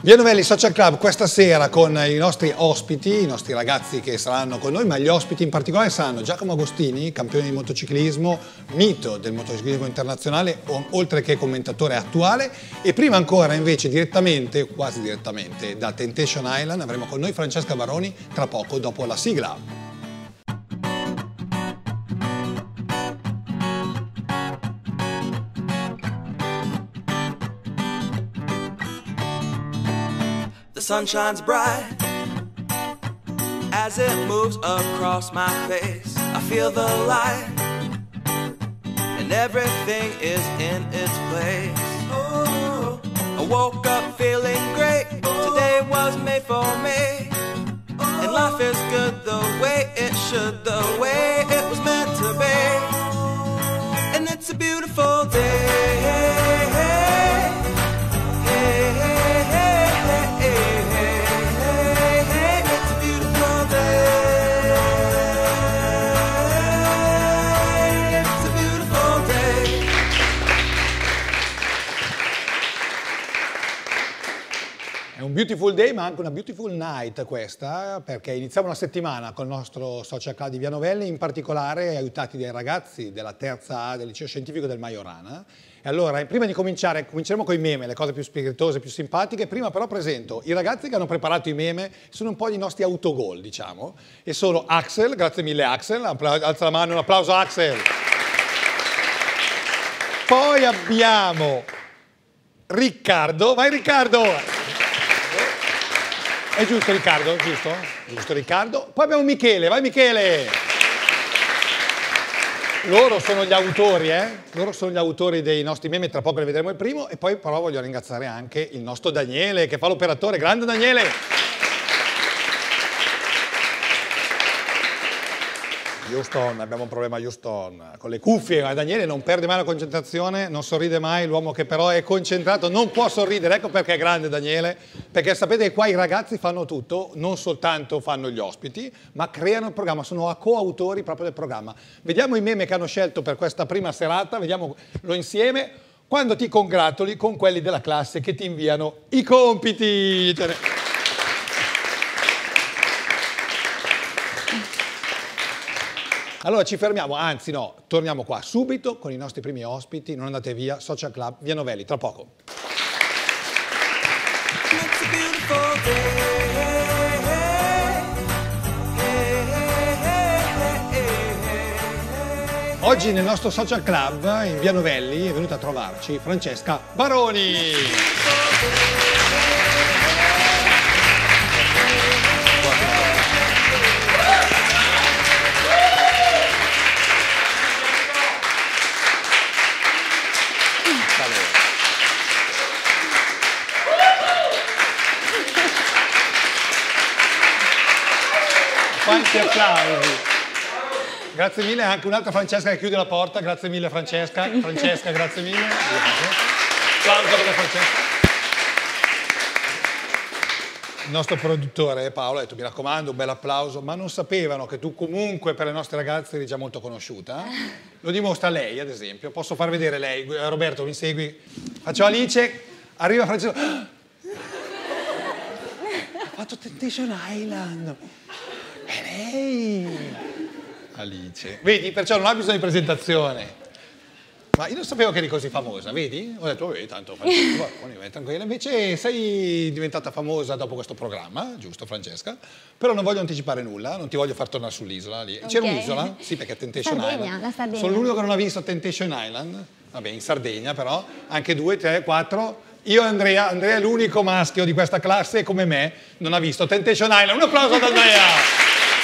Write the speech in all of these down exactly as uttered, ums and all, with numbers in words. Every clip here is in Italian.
Via Novelli Social Club questa sera con i nostri ospiti, i nostri ragazzi che saranno con noi, ma gli ospiti in particolare saranno Giacomo Agostini, campione di motociclismo, mito del motociclismo internazionale, oltre che commentatore attuale, e prima ancora invece direttamente, quasi direttamente, da Temptation Island avremo con noi Francesca Baroni tra poco dopo la sigla. The sun shines bright as it moves across my face. I feel the light and everything is in its place. Oh, I woke up feeling great. Today was made for me. And life is good the way it should, the way it was meant to be. And it's a beautiful day. Un beautiful day ma anche una beautiful night questa, perché iniziamo una settimana con il nostro social club di Via Novelli, in particolare aiutati dai ragazzi della terza A del liceo scientifico del Majorana. E allora, prima di cominciare, cominceremo con i meme, le cose più spiritose, più simpatiche. Prima però presento i ragazzi che hanno preparato i meme, sono un po' i nostri autogol, diciamo, e sono Axel, grazie mille Axel, alza la mano, un applauso a Axel. Poi abbiamo Riccardo, vai Riccardo! È giusto Riccardo? Giusto? Giusto Riccardo. Poi abbiamo Michele, vai Michele! Loro sono gli autori, eh? Loro sono gli autori dei nostri meme, tra poco ne vedremo il primo. E poi però voglio ringraziare anche il nostro Daniele, che fa l'operatore. Grande Daniele! Houston, abbiamo un problema a Houston, con le cuffie, ma Daniele non perde mai la concentrazione, non sorride mai, l'uomo che però è concentrato non può sorridere, ecco perché è grande Daniele, perché sapete che qua i ragazzi fanno tutto, non soltanto fanno gli ospiti, ma creano il programma, sono coautori proprio del programma. Vediamo i meme che hanno scelto per questa prima serata, vediamolo insieme, quando ti congratuli con quelli della classe che ti inviano i compiti. Allora ci fermiamo, anzi no, torniamo qua subito con i nostri primi ospiti, non andate via, Social Club Via Novelli, tra poco. Oggi nel nostro Social Club in Via Novelli è venuta a trovarci Francesca Baroni. Quanti applausi! Grazie mille, anche un'altra Francesca che chiude la porta, grazie mille Francesca, Francesca grazie mille. Applauso per Francesca. Il nostro produttore Paolo ha detto mi raccomando un bel applauso, ma non sapevano che tu comunque per le nostre ragazze eri già molto conosciuta. Lo dimostra lei ad esempio, posso far vedere lei, Roberto mi segui, faccio Alice, arriva Francesca, ha fatto Temptation Island. È lei! Alice. Vedi? Perciò non ha bisogno di presentazione. Ma io non sapevo che eri così famosa, vedi? Ho detto, vabbè, tanto tranquilla. Invece sei diventata famosa dopo questo programma, giusto Francesca? Però non voglio anticipare nulla, non ti voglio far tornare sull'isola lì. Okay. C'era un'isola? Sì, perché Temptation Sardegna, Island. La Sardegna. Sono l'unico che non ha visto Temptation Island. Vabbè, in Sardegna però, anche due, tre, quattro. Io e Andrea, Andrea è l'unico maschio di questa classe, come me, non ha visto Temptation Island. Un applauso ad Andrea!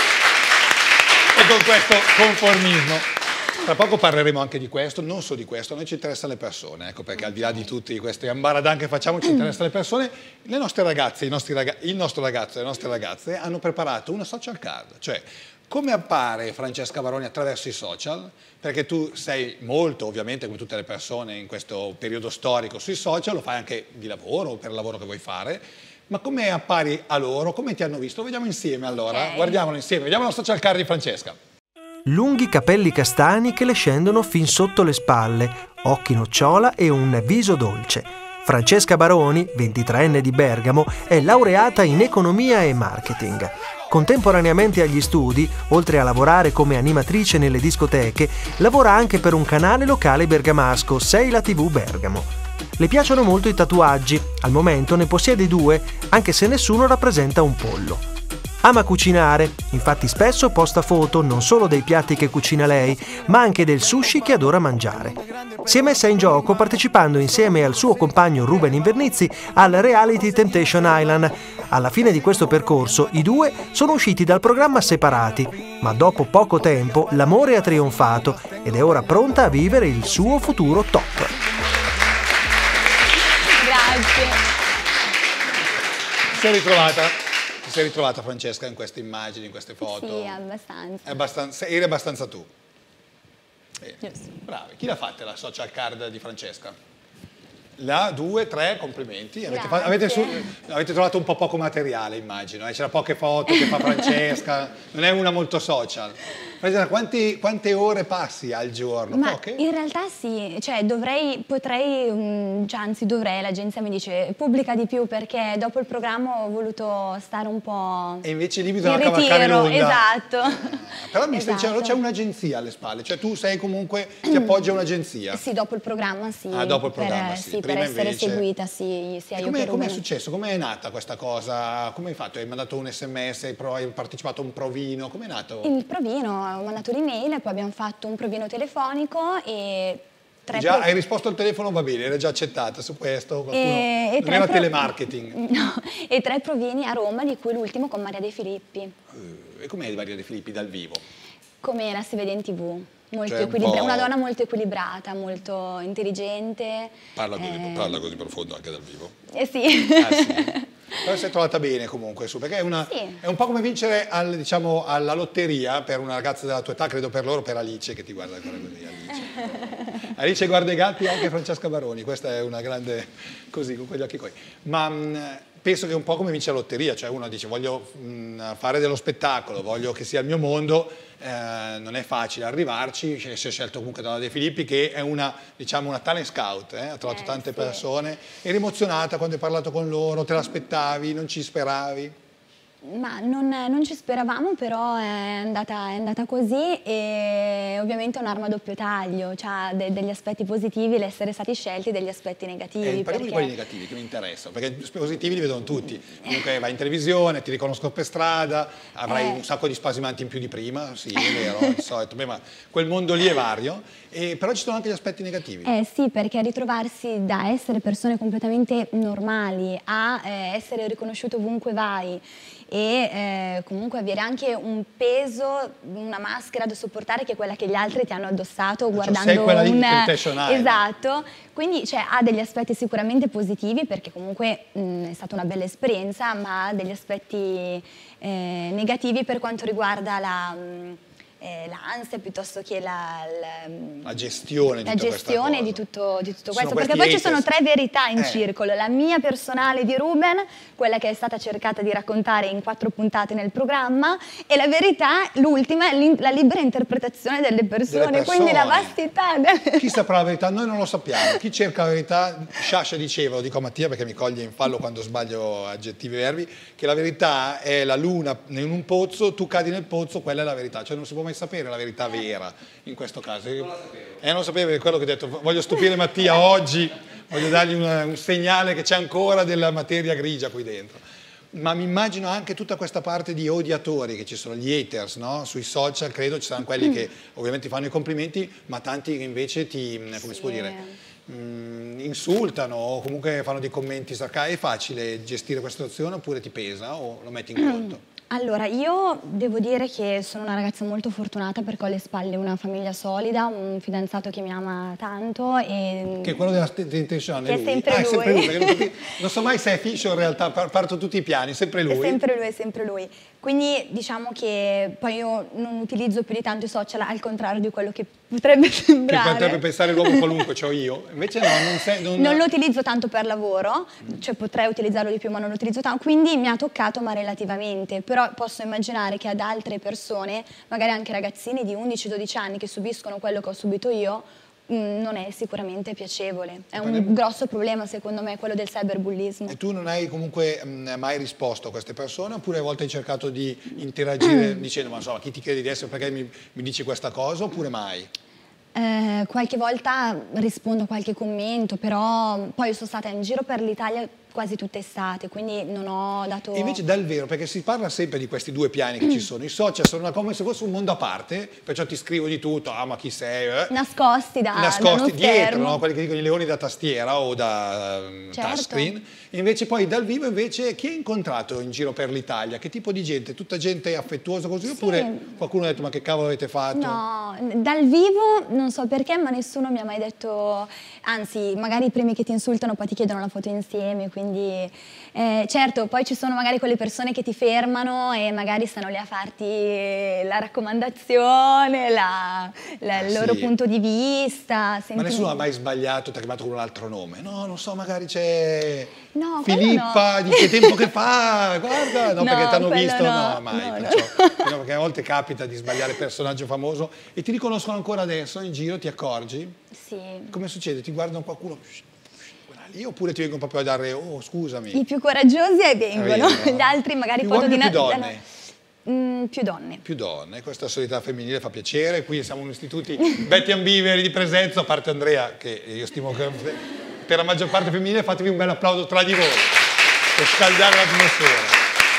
E con questo conformismo. Tra poco parleremo anche di questo, non solo di questo, a noi ci interessano le persone, ecco perché al di là di tutti questi ambaradan che facciamo ci interessano le persone. Le nostre ragazze, i nostri ragazzi, il nostro ragazzo e le nostre ragazze hanno preparato una social card, cioè come appare Francesca Baroni attraverso i social, perché tu sei molto, ovviamente come tutte le persone in questo periodo storico sui social, lo fai anche di lavoro, per il lavoro che vuoi fare, ma come appari a loro, come ti hanno visto? Lo vediamo insieme allora, okay. Guardiamolo insieme, vediamo la social card di Francesca. Lunghi capelli castani che le scendono fin sotto le spalle, occhi nocciola e un viso dolce. Francesca Baroni, ventitreenne di Bergamo, è laureata in economia e marketing. Contemporaneamente agli studi, oltre a lavorare come animatrice nelle discoteche, lavora anche per un canale locale bergamasco, sei la tivù Bergamo. Le piacciono molto i tatuaggi, al momento ne possiede due, anche se nessuno rappresenta un pollo. Ama cucinare, infatti spesso posta foto non solo dei piatti che cucina lei, ma anche del sushi che adora mangiare. Si è messa in gioco partecipando insieme al suo compagno Ruben Invernizzi al reality Temptation Island. Alla fine di questo percorso i due sono usciti dal programma separati, ma dopo poco tempo l'amore ha trionfato ed è ora pronta a vivere il suo futuro top. Grazie. Si è ritrovata? Ti sei ritrovata, Francesca, in queste immagini, in queste foto? Sì, abbastanza. È abbastanza eri abbastanza tu. Bene. Giusto. Bravi. Chi l'ha fatta la social card di Francesca? La, due, tre, complimenti. Avete, fa- avete, su- avete trovato un po' poco materiale, immagino. Eh? C'era poche foto che fa Francesca, non è una molto social. Francesca, quanti, quante ore passi al giorno? Ma Poche? in realtà sì, cioè dovrei, potrei, um, cioè, anzi dovrei, l'agenzia mi dice pubblica di più perché dopo il programma ho voluto stare un po' E invece lì in bisogna cavalcare ritiro, l'onda. esatto. Ah, però mi stai dicendo, Esatto. c'è un'agenzia alle spalle, cioè tu sei comunque, ti appoggia a un'agenzia. Sì, dopo il programma sì. Ah, dopo il per- programma, sì. sì, per Prima essere invece- seguita sì, sia E io com'è, che com'è Ruben. successo? Com'è nata questa cosa? Come hai fatto? Hai mandato un sms, hai, pro- hai partecipato a un provino? Com'è nato? Il provino, ho mandato l'email e poi abbiamo fatto un provino telefonico e tre Già prov- hai risposto al telefono, va bene, era già accettata su questo? Qualcuno... e, e non tre era pro- telemarketing? No, e tre provini a Roma, di cui l'ultimo con Maria De Filippi. Eh, E com'è di Maria De Filippi dal vivo? Com'era si vede in tv, molto Cioè, un equilibra- po'- una donna molto equilibrata, molto intelligente. Parla così, eh, parla così profondo anche dal vivo? Eh sì. Ah, sì. Però si è trovata bene comunque su, perché è, una, Sì. è un po' come vincere al, diciamo, alla lotteria per una ragazza della tua età, credo per loro, per Alice che ti guarda ancora così. Alice, Alice guarda i gatti e anche Francesca Baroni, questa è una grande così, con quegli occhi coi. Ma mh, penso che è un po' come vincere la lotteria, cioè uno dice voglio mh, fare dello spettacolo, voglio che sia il mio mondo, eh, non è facile arrivarci, si è scelto comunque dalla De Filippi che è una, diciamo, una talent scout, eh? Ha trovato Eh, tante sì. persone, eri emozionata quando hai parlato con loro, te l'aspettavi, non ci speravi? Ma non, non ci speravamo, però è andata, è andata così e ovviamente è un'arma a doppio taglio, ha degli aspetti positivi l'essere stati scelti e degli aspetti negativi. Eh, parliamo perché... di quelli negativi che mi interessano, perché i positivi li vedono tutti. Comunque vai in televisione, ti riconosco per strada, avrai Eh. un sacco di spasimanti in più di prima, sì, è vero, di solito, beh, ma quel mondo lì è vario, e, però ci sono anche gli aspetti negativi. Eh sì, perché ritrovarsi da essere persone completamente normali a eh, essere riconosciuto ovunque vai e eh, comunque avere anche un peso, una maschera da sopportare che è quella che gli altri ti hanno addossato Cioè, guardando sei quella lì un... di Temptation Island. Esatto, quindi cioè, ha degli aspetti sicuramente positivi perché comunque mh, è stata una bella esperienza, ma ha degli aspetti eh, negativi per quanto riguarda la... mh, eh, l'ansia piuttosto che la, la, La gestione di la tutta questa gestione cosa. di tutto, di tutto Sono questo, perché questi poi ci sono haters. tre verità in Eh. circolo, la mia personale di Ruben, quella che è stata cercata di raccontare in quattro puntate nel programma, e la verità, l'ultima, l'in- la libera interpretazione delle persone, Delle quindi la persone. vastità. del- Chi saprà la verità? Noi non lo sappiamo. Chi cerca la verità, Sciascia diceva, lo dico a Mattia perché mi coglie in fallo quando sbaglio aggettivi e verbi, che la verità è la luna in un pozzo, tu cadi nel pozzo, quella è la verità. Cioè non si può mai sapere la verità vera in questo caso. Non la sapevo. Eh, non lo sapevo, è quello che ho detto. Voglio stupire Mattia oggi, voglio dargli una- un segnale che c'è ancora della materia grigia qui dentro. Ma mi immagino anche tutta questa parte di odiatori che ci sono, gli haters, no? Sui social credo ci saranno quelli che ovviamente fanno i complimenti, ma tanti che invece ti, come si può Sì. dire, mh, insultano o comunque fanno dei commenti sarcastici. È facile gestire questa situazione oppure ti pesa o lo metti in conto? Allora, io devo dire che sono una ragazza molto fortunata perché ho alle spalle una famiglia solida, un fidanzato che mi ama tanto e... Che è quello della Temptation Che è lui? sempre Ah, è sempre lui. lui, perché non, capi- non so mai se è fisso in realtà, par- parto tutti i piani, sempre lui. È sempre lui, è sempre lui. Quindi diciamo che poi io non utilizzo più di tanto i social, al contrario di quello che potrebbe Che sembrare. potrebbe pensare l'uomo qualunque, c'ho io. Invece no, non sei... Non, Non lo utilizzo tanto per lavoro, cioè potrei utilizzarlo di più ma non lo utilizzo tanto, quindi mi ha toccato ma relativamente, però posso immaginare che ad altre persone, magari anche ragazzini di undici dodici anni che subiscono quello che ho subito io, mh, non è sicuramente piacevole. È un Parliamo- grosso problema secondo me quello del cyberbullismo. E tu non hai comunque mh, mai risposto a queste persone, oppure a volte hai cercato di interagire dicendo ma insomma chi ti credi di essere, perché mi, mi dici questa cosa, oppure mai? Eh, qualche volta rispondo a qualche commento, però poi io sono stata in giro per l'Italia quasi tutta estate, quindi non ho dato... E invece dal vero, perché si parla sempre di questi due piani che ci sono, i social sono una- come se fosse un mondo a parte, perciò ti scrivo di tutto, ah ma chi sei? Eh? Nascosti da, da Nascosti uno dietro, schermo. no? Quelli che dicono i leoni da tastiera o da um, Certo. touchscreen. E invece poi dal vivo invece chi hai incontrato in giro per l'Italia? Che tipo di gente? Tutta gente affettuosa così? Sì. Oppure qualcuno ha detto ma che cavolo avete fatto? No, dal vivo non so perché, ma nessuno mi ha mai detto, anzi, magari i primi che ti insultano poi ti chiedono la foto insieme, quindi eh, certo, poi ci sono magari quelle persone che ti fermano e magari stanno lì a farti la raccomandazione, la- la- Ah, il loro sì. punto di vista. Ma senti- nessuno ha mai sbagliato, ti ha chiamato con un altro nome? No, non so, magari c'è No, quello Filippa, no. di che tempo che fa? Guarda, no, No, perché ti hanno quello visto? no, No, mai. no, no. Perciò- no, perché a volte capita di sbagliare personaggio famoso e ti riconoscono ancora adesso in giro, ti accorgi? Sì. Come succede? Ti guardano qualcuno quella lì, oppure ti vengono proprio a dare, oh scusami. I più coraggiosi eh, vengono, Vengono. gli altri magari Più foto di uomini o più na- donne? Mm, più donne. Più donne, questa solidarietà femminile fa piacere, qui siamo un istituto Betty Ambiveri di Presenza, a parte Andrea che io stimo che per la maggior parte femminile, fatevi un bel applauso tra di voi per scaldare l'atmosfera.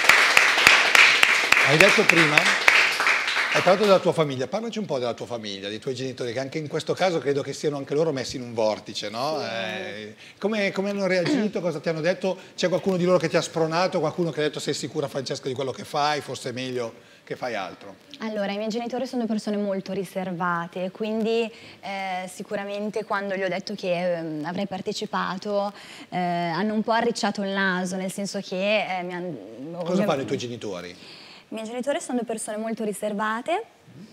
Hai detto prima, hai parlato della tua famiglia, parlaci un po' della tua famiglia, dei tuoi genitori, che anche in questo caso credo che siano anche loro messi in un vortice, no? Eh, come, come hanno reagito, cosa ti hanno detto? C'è qualcuno di loro che ti ha spronato, qualcuno che ha detto sei sicura Francesca di quello che fai, forse è meglio che fai altro? Allora, i miei genitori sono persone molto riservate, quindi eh, sicuramente quando gli ho detto che eh, avrei partecipato eh, hanno un po' arricciato il naso, nel senso che eh, mi hanno... Cosa fanno i tuoi genitori? I miei genitori sono persone molto riservate,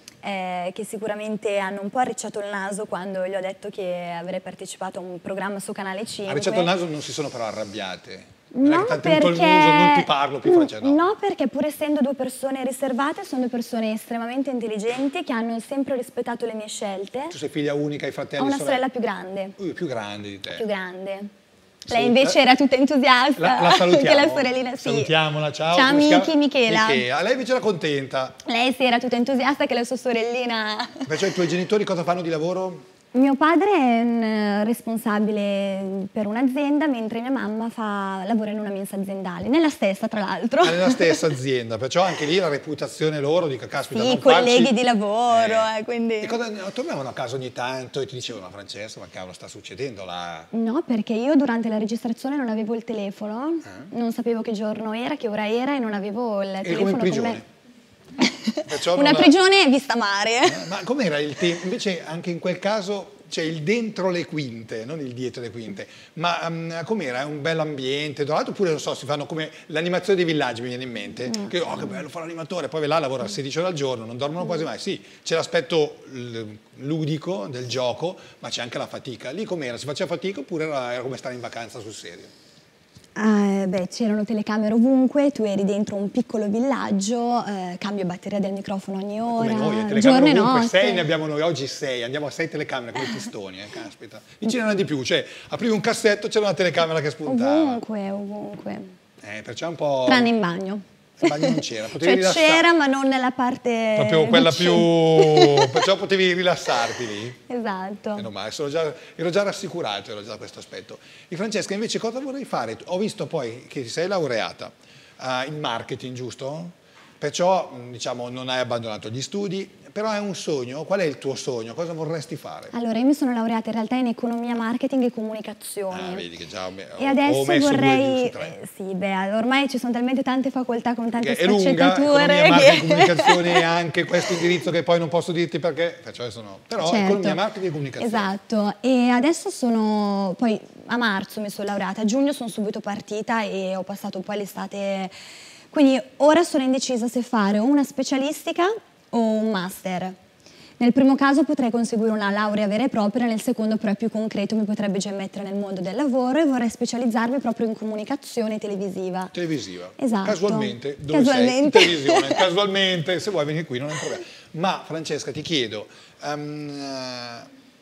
eh, che sicuramente hanno un po' arricciato il naso quando gli ho detto che avrei partecipato a un programma su Canale cinque. Arricciato il naso, non si sono però arrabbiate. Non è No, che t'ha tenuto perché... il muso, non ti parlo più, Francesca, no. no, perché pur essendo due persone riservate, sono due persone estremamente intelligenti che hanno sempre rispettato le mie scelte. Tu sei figlia unica, hai fratelli? Ho una sorelle? sorella più grande, Ui, più grande di te. più grande. Sì, Lei invece eh, era tutta entusiasta. La, la salutiamo. Anche la sorellina, sì. Salutiamola, ciao. Ciao come si Miki, chiama? Michela. Michela. Lei invece era contenta. Lei sì, era tutta entusiasta che la sua sorellina... Perciò i tuoi genitori cosa fanno di lavoro? Mio padre è un eh, responsabile per un'azienda, mentre mia mamma fa, lavora in una mensa aziendale, nella stessa tra l'altro. Ah, nella stessa azienda, perciò anche lì la reputazione loro, dico, caspita, Sì, non colleghi farci... di lavoro, eh, quindi... E cosa, tornavano a casa ogni tanto e ti dicevano, Francesca, ma cavolo, sta succedendo là? No, perché io durante la registrazione non avevo il telefono, non sapevo che giorno era, che ora era e non avevo il Eri telefono come in con me. prigione. Perciò Una non- prigione vista mare. Ma com'era il tempo? Invece anche in quel caso c'è il dentro le quinte, non il dietro le quinte. Ma um, com'era? È un bel ambiente dorato? Oppure, non so, si fanno come l'animazione dei villaggi, mi viene in mente. Mm. Che, oh, che bello fare l'animatore. Poi là lavora sedici ore al giorno, non dormono quasi mai. Sì, c'è l'aspetto l- ludico del gioco, ma c'è anche la fatica. Lì com'era? Si faceva fatica oppure era, era come stare in vacanza sul serio? Ah, beh, c'erano telecamere ovunque, tu eri dentro un piccolo villaggio, eh, cambio batteria del microfono ogni ora, Come noi, eh, giorno telecamere e ovunque, notte. sei ne abbiamo noi, oggi sei, andiamo a sei telecamere come i pistoni, eh, caspita. Lì ce n'era di più, cioè aprivi un cassetto, c'era una telecamera che spuntava. Ovunque, ovunque. Eh, perciò è un po'... Tranne in bagno. In bagno non c'era, potevi Cioè rilassare. c'era, ma non nella parte... Proprio quella più... vicina. perciò potevi rilassarti lì. Esatto. Meno male, sono già, ero già rassicurato, ero già da questo aspetto. E Francesca, invece cosa vorrei fare? Ho visto poi che ti sei laureata uh, in marketing, giusto? Perciò, diciamo, non hai abbandonato gli studi, però è un sogno. Qual è il tuo sogno? Cosa vorresti fare? Allora, io mi sono laureata in realtà in economia, marketing e comunicazione. Ah, vedi che già ho, E ho adesso messo vorrei... due su tre. eh, sì, beh, ormai ci sono talmente tante facoltà con tante Che è lunga, sfaccettature economia, che... marketing, comunicazione e anche questo indirizzo che poi non posso dirti perché, perciò adesso no. Però Certo. economia, marketing e comunicazione. Esatto, e adesso sono, poi a marzo mi sono laureata, a giugno sono subito partita e ho passato poi l'estate, quindi ora sono indecisa se fare o una specialistica o un master. Nel primo caso potrei conseguire una laurea vera e propria, nel secondo però è più concreto, mi potrebbe già mettere nel mondo del lavoro e vorrei specializzarmi proprio in comunicazione televisiva. Televisiva. Esatto. Casualmente, dove Casualmente. sei? In televisione. Casualmente, se vuoi venire qui non è un problema. Ma Francesca, ti chiedo, um,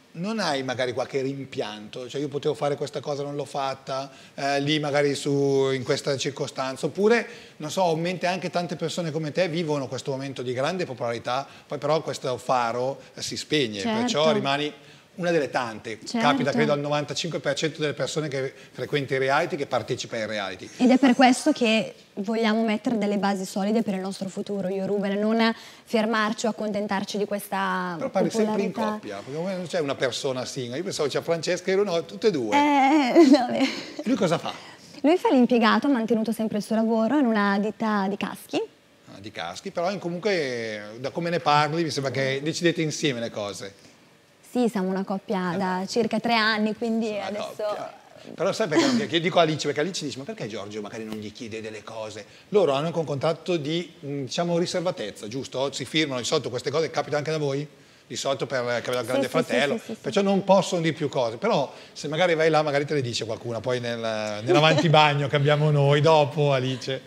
non hai magari qualche rimpianto? Cioè io potevo fare questa cosa, non l'ho fatta, eh, lì magari su, in questa circostanza, oppure, non so, ho in mente anche tante persone come te vivono questo momento di grande popolarità, poi però questo faro eh, si spegne, certo. perciò rimani una delle tante. Certo. Capita credo al novantacinque per cento delle persone che frequenta i reality, che partecipa ai reality. Ed è per questo che vogliamo mettere delle basi solide per il nostro futuro, io e Ruben, non fermarci o accontentarci di questa Però parli sempre in popolarità. coppia, perché non c'è una persona singola. Io pensavo c'è Francesca e io no, tutte e due. Eh, vabbè. Lui cosa fa? Lui fa l'impiegato, ha mantenuto sempre il suo lavoro in una ditta di caschi. Ah, di caschi, però comunque da come ne parli mi sembra che decidete insieme le cose. Sì, siamo una coppia da circa tre anni, quindi Una adesso... coppia. Però sai perché, non- io dico a Alice, perché Alice dice ma perché Giorgio magari non gli chiede delle cose? Loro hanno anche un contratto di, mh, diciamo, riservatezza, giusto? Si firmano di solito queste cose, capita anche da voi? Di solito per che aveva il grande sì, fratello, sì, sì, sì, perciò non possono dire più cose, però se magari vai là magari te le dice qualcuna, poi nel, nell'avantibagno che abbiamo noi dopo, Alice.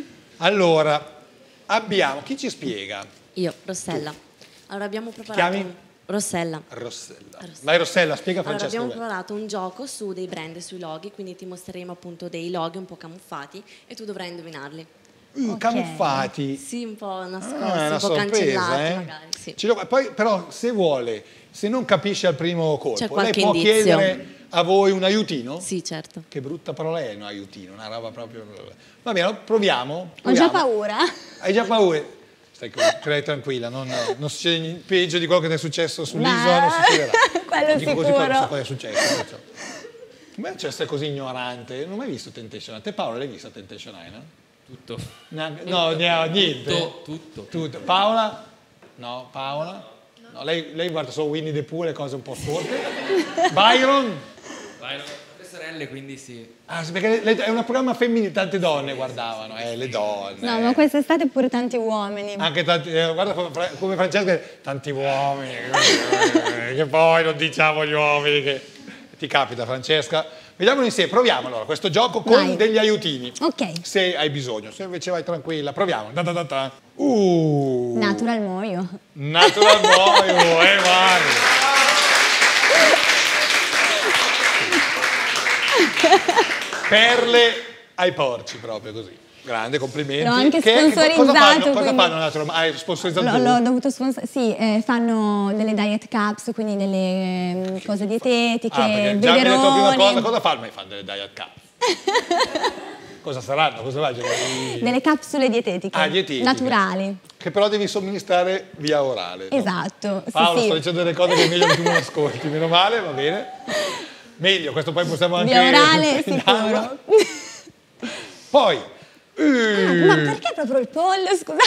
Allora, abbiamo, chi ci spiega? Io, Rossella. Allora abbiamo preparato... Chiami? un- Rossella. Rossella. Rossella. Vai Rossella, spiega a Allora Francesca. abbiamo dov'è. preparato un gioco su dei brand e sui loghi, quindi ti mostreremo appunto dei loghi un po' camuffati e tu dovrai indovinarli. Uh, Ok. Camuffati. Sì, un po' nascosti, Ah, è una un po' sorpresa, cancellati eh? magari. Sì. Ce lo- poi però se vuole, se non capisce al primo colpo, C'è lei qualche può indizio. chiedere a voi un aiutino? Sì, certo. Che brutta parola è un aiutino, una roba proprio... Va bene, proviamo. Ho già proviamo. paura. Hai già paura? Stai qui, tranquilla, non, non succede niente peggio di quello che ti è successo sull'isola, non succederà. Quello Dico così, sicuro. poi non so cosa è successo. perciò. Come c'è essere così ignorante? Non ho mai visto Temptation Island. Te Paola l'hai vista Temptation Island? Tutto. Neanche- No, ne- niente. Tutto, tutto. Tutto. Paola? No, Paola? No, lei, lei guarda solo Winnie the Pooh, le cose un po' storte. Byron? Vai, no, tre sorelle, quindi sì. Ah, sì, perché le- è un programma femminile, tante donne guardavano, eh, le donne. No, ma quest'estate pure tanti uomini. Anche tanti, eh, guarda come, Fra- come Francesca, tanti uomini, eh, che poi non diciamo gli uomini che ti capita Francesca. Vediamolo insieme, proviamo allora questo gioco con Vai. degli aiutini. Ok. Se hai bisogno, se invece vai tranquilla, proviamo. Da da da da. Uh, Natural Moio. Natural Moio, eh vai. Perle ai porci proprio così. Grande, complimenti. L'ho anche Che- che- cosa sponsorizzato, fanno? Cosa quindi- fanno Natural Moio? Hai sponsorizzato L'ho, tu? l'ho dovuto sponsor- sì, eh, fanno delle diet cups, quindi delle ehm, cose dietetiche, Ah, perché già mi hai detto la prima beveroni, cosa, cosa fanno? Ma fanno delle diet cup. Cosa saranno? Cosa vai? delle capsule dietetiche, Ah, dietetiche. naturali. Che però devi somministrare via orale. no? Esatto, sì, Paolo, sì. sto dicendo delle cose che è meglio che tu non ascolti, meno male, va bene. Meglio, questo poi possiamo anche... Via orale indovinarlo. sicuro. Poi... Ah, eh, ma perché proprio il pollo, scusa?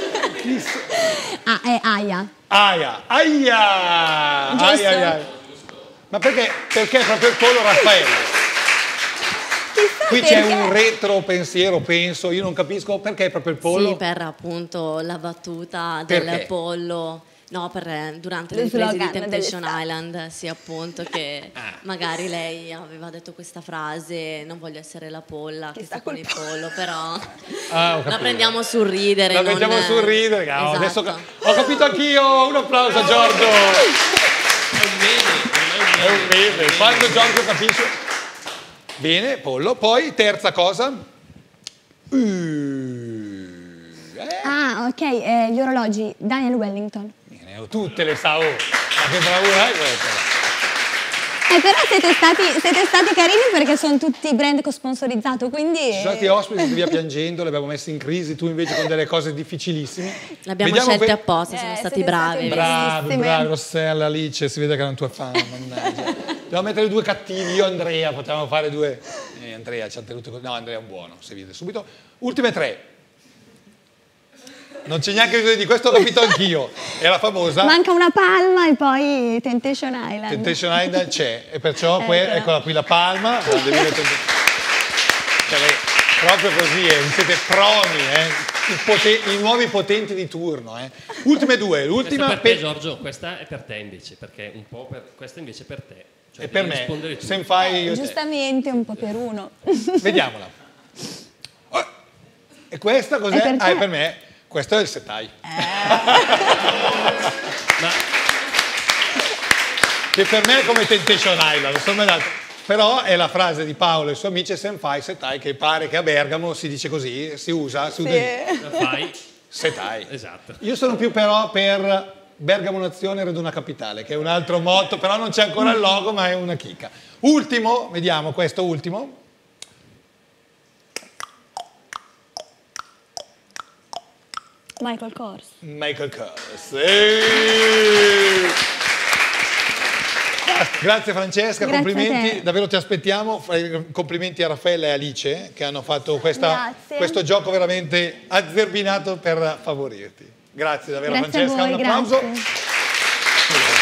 Ah, è aia. Aia, aia, Giusto? aia, aia, aia. Ma perché, perché proprio il pollo Raffaello? Chissà Qui c'è perché. un retro pensiero, penso, io non capisco perché proprio il pollo. Sì, per appunto la battuta del Perché? pollo. No, per, eh, durante Lo le riprese di slogan Temptation dell'estate. Island, sì, appunto, che Ah. magari lei aveva detto questa frase, non voglio essere la polla che sta sta con col il pollo, però Ah, ho la capito. prendiamo sul ridere. La non- mettiamo sul ridere, cavolo. Esatto. Adesso ho capito anch'io, un applauso a Giorgio. È un meme, È un meme, quando Giorgio capisce. Bene, pollo. Poi, terza cosa. Uh, eh, Ah, ok, eh, gli orologi, Daniel Wellington. bene, ho tutte le sa. Oh, ma che bravura è questa? Eh, però siete stati, siete stati carini perché sono tutti brand che ho sponsorizzato, quindi... Ci sono stati ospiti via piangendo, li abbiamo messi in crisi, tu invece con delle cose difficilissime. L'abbiamo Vediamo scelti que- apposta, Eh, siamo siete stati bravi. stati Bravi, bravissime. bravi, Rossella, Alice, si vede che erano tue fan, mannaggia. Dobbiamo mettere due cattivi, io e Andrea, potevamo fare due... Eh, Andrea ci ha tenuto... No, Andrea è un buono, si vede subito. Ultime tre. Non c'è neanche bisogno di questo, ho capito anch'io. È la famosa Manca una palma e poi Temptation Island. Temptation Island c'è, e perciò que- Eccola. eccola qui la palma. Grande mille Tempt- Cioè, proprio così, eh, siete proni, eh. I, pote- i nuovi potenti di turno. Eh. Ultime due, Questa l'ultima è per pe- te, Giorgio, questa è per te invece, perché un po' per, questa invece è per te. Cioè e per devi me, rispondere tu. se mi fai io te. Giustamente, un po' per uno. Vediamola. Oh, e questa cos'è? È per ah, te. è per me. Questo è il setai. Ma che per me è come Temptation Island, non so mai dato. Però è la frase di Paolo e i suoi amici Senfai Setai, che pare che a Bergamo si dice così, si usa. Si usa Fai. Setai. Esatto. Io sono più però per Bergamo Nazione Redona Capitale, che è un altro motto, però non c'è ancora il logo, ma è una chicca. Ultimo, vediamo questo ultimo. Michael Kors. Michael Kors. Eeeh! Grazie Francesca, Grazie complimenti, davvero ti aspettiamo, complimenti a Raffaella e Alice che hanno fatto questa, questo gioco veramente azzerbinato per favorirti. Grazie davvero Grazie Francesca, a voi, un applauso. grazie.